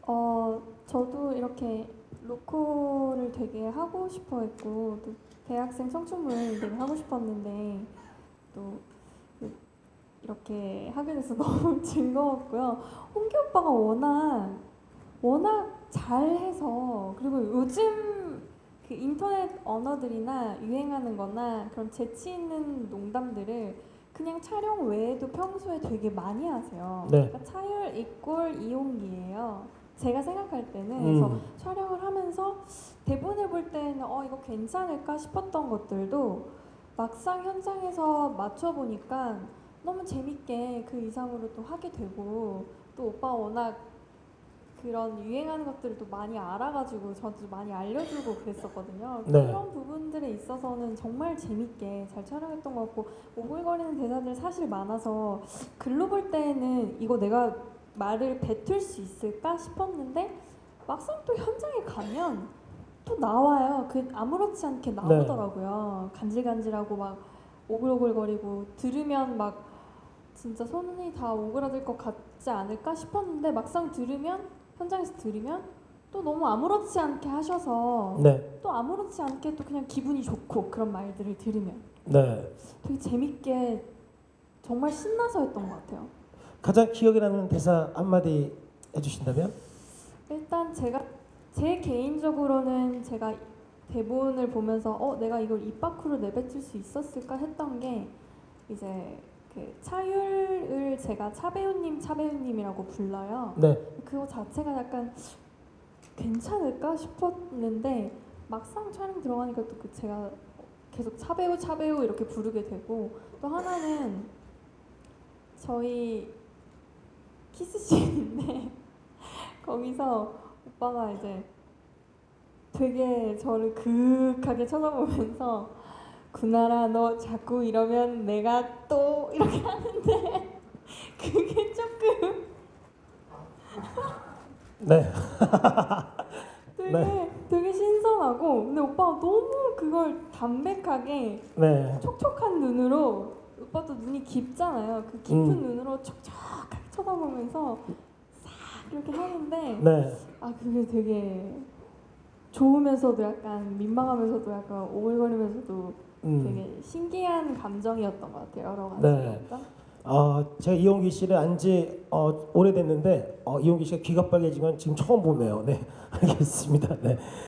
저도 이렇게 로코를 되게 하고 싶어 했고, 또 대학생 청춘물 되게 하고 싶었는데, 또 이렇게 하게 돼서 너무 즐거웠고요. 홍기 오빠가 워낙 잘해서, 그리고 요즘 그 인터넷 언어들이나 유행하는 거나 그런 재치 있는 농담들을 그냥 촬영 외에도 평소에 되게 많이 하세요. 네. 그러니까 차율 이꼴 이용기예요. 제가 생각할 때는. 그래서 촬영을 하면서 대본을 볼 때는 이거 괜찮을까 싶었던 것들도 막상 현장에서 맞춰보니까 너무 재밌게 그 이상으로 또 하게 되고, 또 오빠가 워낙 그런 유행하는 것들을 또 많이 알아가지고 저도 많이 알려주고 그랬었거든요. 네. 그런 부분들에 있어서는 정말 재밌게 잘 촬영했던 것 같고, 오글거리는 대사들 사실 많아서 글로 볼 때는 이거 내가 말을 뱉을 수 있을까 싶었는데, 막상 또 현장에 가면 또 나와요. 그 아무렇지 않게 나오더라고요. 간질간질하고 막 오글오글거리고, 들으면 막 진짜 손이 다 오그라들 것 같지 않을까 싶었는데, 막상 현장에서 들으면 또 너무 아무렇지 않게 하셔서 네. 또 아무렇지 않게 또 그냥 기분이 좋고, 그런 말들을 들으면 네. 되게 재밌게 정말 신나서 했던 것 같아요. 가장 기억에 남는 대사 한마디 해주신다면? 일단 제 개인적으로는 제가 대본을 보면서 내가 이걸 입 밖으로 내뱉을 수 있었을까 했던 게, 이제 그 차율을 제가 차배우님이라고 불러요. 네. 그거 자체가 약간 괜찮을까 싶었는데, 막상 촬영 들어가니까 또 제가 계속 차배우 이렇게 부르게 되고, 또 하나는 저희 키스씬인데 거기서 오빠가 이제 되게 저를 그윽하게 쳐다보면서 구나라 너 자꾸 이러면 내가 또 이렇게 하는데 그게 조금 네. 되게 신선하고, 근데 오빠가 너무 그걸 담백하게 네. 촉촉한 눈으로, 오빠도 눈이 깊잖아요. 그 깊은 눈으로 촉촉하게 쳐다보면서 싹 이렇게 하는데, 네. 그게 되게 좋으면서도 약간 민망하면서도 약간 오글거리면서도 되게 신기한 감정이었던 것 같아요. 여러 가지. 네. 제가 이용기 씨를 안지 오래됐는데 이용기 씨가 귀가 빨개진 건 지금 처음 보네요. 네, 알겠습니다. 네.